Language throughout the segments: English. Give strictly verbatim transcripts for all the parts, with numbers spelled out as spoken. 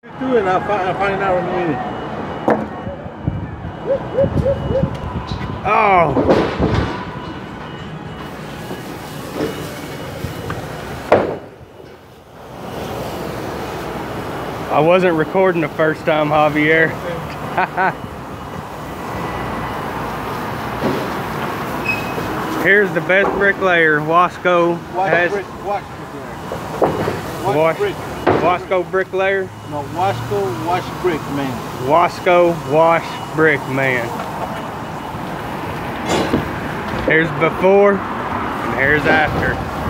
Do it, I'll find, I'll find out in a minute. Oh! I wasn't recording the first time, Javier. Here's the best bricklayer Wasco has. Brick, Wash bricklayer. Wash, brick. Wasco bricklayer? No, Wasco Wash Brick Man. Wasco Wash Brick Man. Here's before and here's after.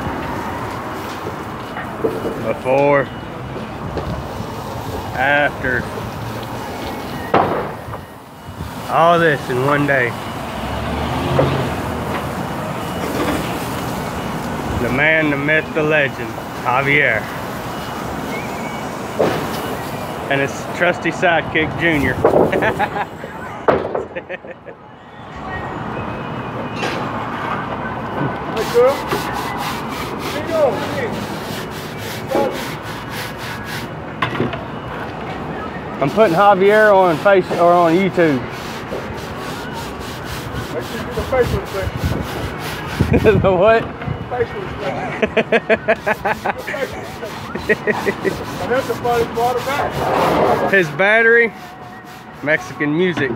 Before, after. All this in one day. The man, the myth, the legend, Javier. And his trusty sidekick, Junior. Hey girl, here you go, here. I'm putting Javier on face or on YouTube. Make sure you do the facial inspection. The what? Facial inspection. And that's the funny part about it. His battery, Mexican music.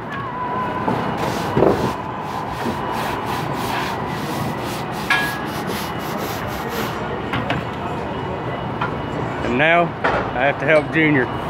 And now I have to help Junior.